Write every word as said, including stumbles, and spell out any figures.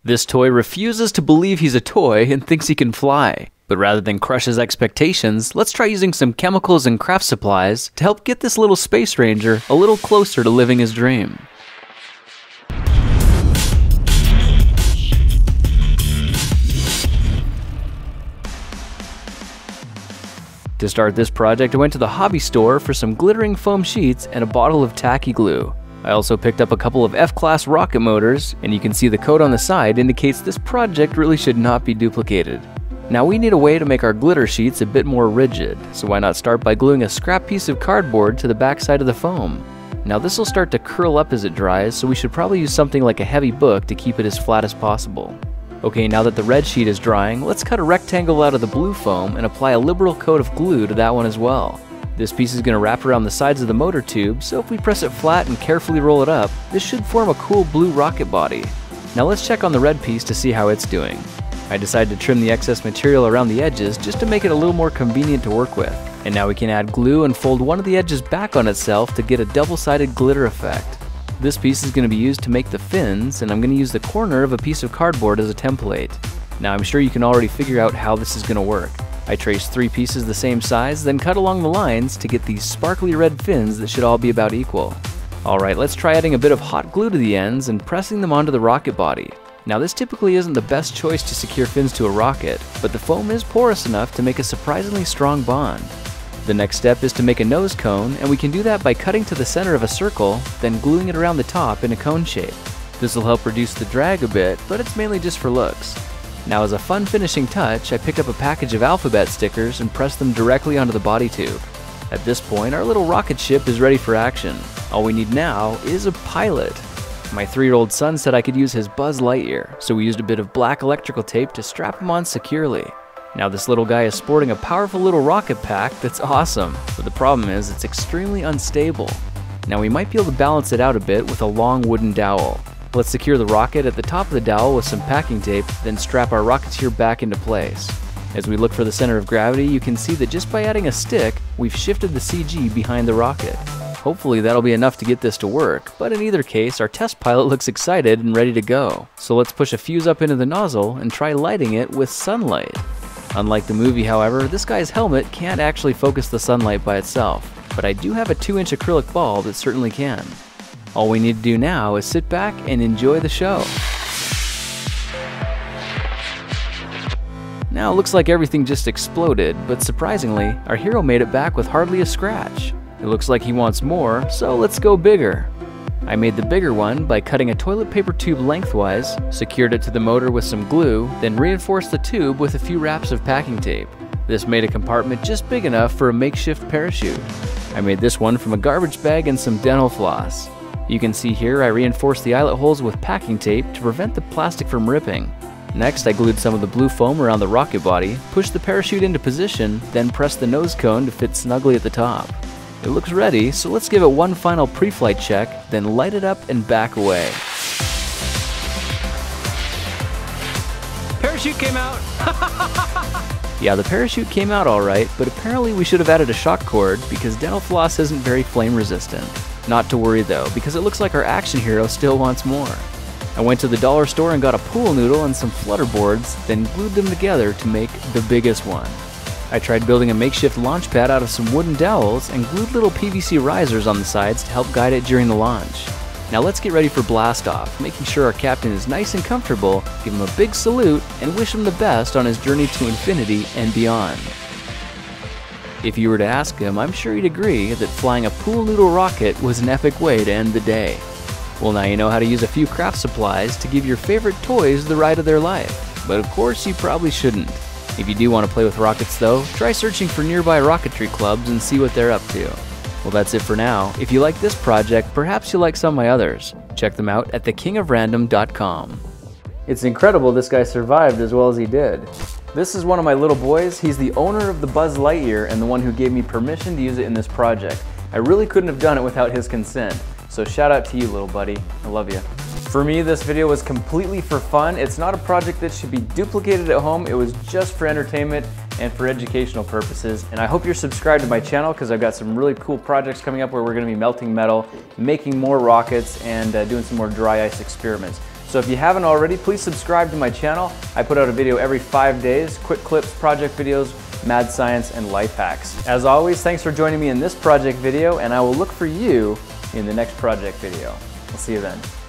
This toy refuses to believe he's a toy and thinks he can fly. But rather than crush his expectations, let's try using some chemicals and craft supplies to help get this little space ranger a little closer to living his dream. To start this project, I went to the hobby store for some glittering foam sheets and a bottle of tacky glue. I also picked up a couple of F-class rocket motors, and you can see the code on the side indicates this project really should not be duplicated. Now we need a way to make our glitter sheets a bit more rigid, so why not start by gluing a scrap piece of cardboard to the back side of the foam. Now this will start to curl up as it dries, so we should probably use something like a heavy book to keep it as flat as possible. Okay, now that the red sheet is drying, let's cut a rectangle out of the blue foam and apply a liberal coat of glue to that one as well. This piece is going to wrap around the sides of the motor tube, so if we press it flat and carefully roll it up, this should form a cool blue rocket body. Now let's check on the red piece to see how it's doing. I decided to trim the excess material around the edges just to make it a little more convenient to work with. And now we can add glue and fold one of the edges back on itself to get a double-sided glitter effect. This piece is going to be used to make the fins, and I'm going to use the corner of a piece of cardboard as a template. Now I'm sure you can already figure out how this is going to work. I traced three pieces the same size, then cut along the lines to get these sparkly red fins that should all be about equal. Alright, let's try adding a bit of hot glue to the ends and pressing them onto the rocket body. Now this typically isn't the best choice to secure fins to a rocket, but the foam is porous enough to make a surprisingly strong bond. The next step is to make a nose cone, and we can do that by cutting to the center of a circle, then gluing it around the top in a cone shape. This will help reduce the drag a bit, but it's mainly just for looks. Now as a fun finishing touch, I picked up a package of alphabet stickers and pressed them directly onto the body tube. At this point, our little rocket ship is ready for action. All we need now is a pilot. My three-year-old son said I could use his Buzz Lightyear, so we used a bit of black electrical tape to strap him on securely. Now this little guy is sporting a powerful little rocket pack that's awesome, but the problem is it's extremely unstable. Now we might be able to balance it out a bit with a long wooden dowel. Let's secure the rocket at the top of the dowel with some packing tape, then strap our rocketeer back into place. As we look for the center of gravity, you can see that just by adding a stick, we've shifted the C G behind the rocket. Hopefully that'll be enough to get this to work, but in either case, our test pilot looks excited and ready to go. So let's push a fuse up into the nozzle and try lighting it with sunlight. Unlike the movie, however, this guy's helmet can't actually focus the sunlight by itself, but I do have a two inch acrylic ball that certainly can. All we need to do now is sit back and enjoy the show. Now it looks like everything just exploded, but surprisingly, our hero made it back with hardly a scratch. It looks like he wants more, so let's go bigger. I made the bigger one by cutting a toilet paper tube lengthwise, secured it to the motor with some glue, then reinforced the tube with a few wraps of packing tape. This made a compartment just big enough for a makeshift parachute. I made this one from a garbage bag and some dental floss. You can see here I reinforced the eyelet holes with packing tape to prevent the plastic from ripping. Next, I glued some of the blue foam around the rocket body, pushed the parachute into position, then pressed the nose cone to fit snugly at the top. It looks ready, so let's give it one final pre-flight check, then light it up and back away. Parachute came out! Yeah, the parachute came out alright, but apparently we should have added a shock cord because dental floss isn't very flame resistant. Not to worry though, because it looks like our action hero still wants more. I went to the dollar store and got a pool noodle and some flutter boards, then glued them together to make the biggest one. I tried building a makeshift launch pad out of some wooden dowels and glued little P V C risers on the sides to help guide it during the launch. Now let's get ready for blast off, making sure our captain is nice and comfortable, give him a big salute, and wish him the best on his journey to infinity and beyond. If you were to ask him, I'm sure he'd agree that flying a pool noodle rocket was an epic way to end the day. Well, now you know how to use a few craft supplies to give your favorite toys the ride of their life. But of course you probably shouldn't. If you do want to play with rockets though, try searching for nearby rocketry clubs and see what they're up to. Well, that's it for now. If you like this project, perhaps you'll like some of my others. Check them out at the king of random dot com. It's incredible this guy survived as well as he did. This is one of my little boys. He's the owner of the Buzz Lightyear and the one who gave me permission to use it in this project. I really couldn't have done it without his consent. So shout out to you, little buddy. I love you. For me, this video was completely for fun. It's not a project that should be duplicated at home. It was just for entertainment and for educational purposes. And I hope you're subscribed to my channel because I've got some really cool projects coming up where we're going to be melting metal, making more rockets, and uh, doing some more dry ice experiments. So So if you haven't already, please subscribe to my channel. I put out a video every five days, quick clips, project videos, mad science, and life hacks. As always, thanks for joining me in this project video, and I will look for you in the next project video. We'll see you then.